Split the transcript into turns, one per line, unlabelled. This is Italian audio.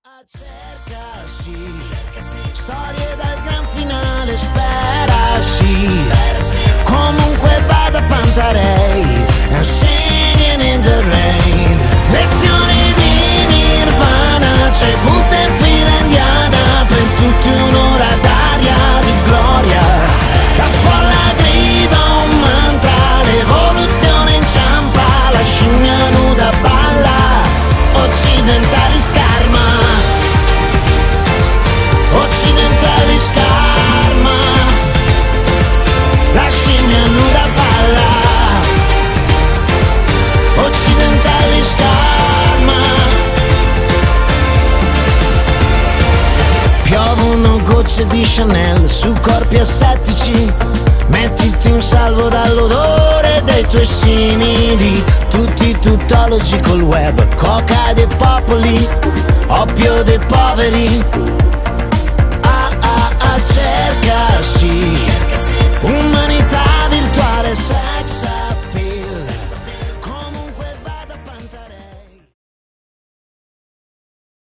Cercasi, storie dal gran finale, sperasi, comunque vada Pantarei, and singing in the rain. Lezioni di Nirvana, c'è Buddha in fila indiana, per tutti un'ora d'aria di gloria. La folla grida un mantra, l'evoluzione inciampa, la scimmia nuda balla, occidentali scarma. Occidentali scarma, la scimmia nuda balla. Occidentali scarma. Piovono gocce di Chanel su corpi assettici. Mettiti in salvo dall'odore dei tuoi simili. Tutti tuttologi col web, coca dei popoli, oppio dei poveri.